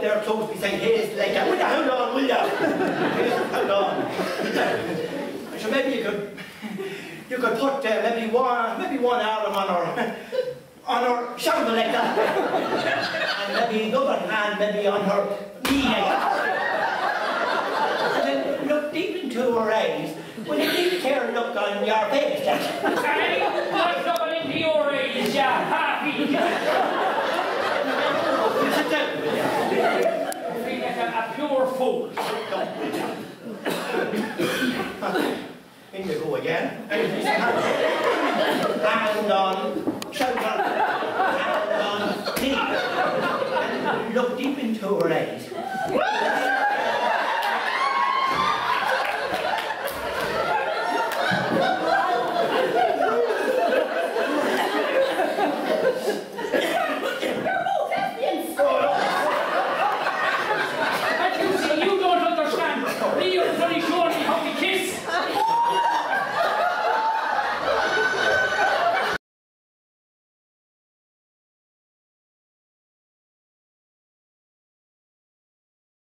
there close beside his, like that. Will you hold on, will you? Hold on. So maybe you could put maybe one arm on her shoulder like that, and maybe the other hand maybe on her knee like that. And then look deep into her eyes. Will you take care and look on your face? Hey, what's looking into your eyes, you happy? Sit down, will you? I feel like a pure fool. In you go again. Hand on shoulder, hand on knee. Look deep into her eyes.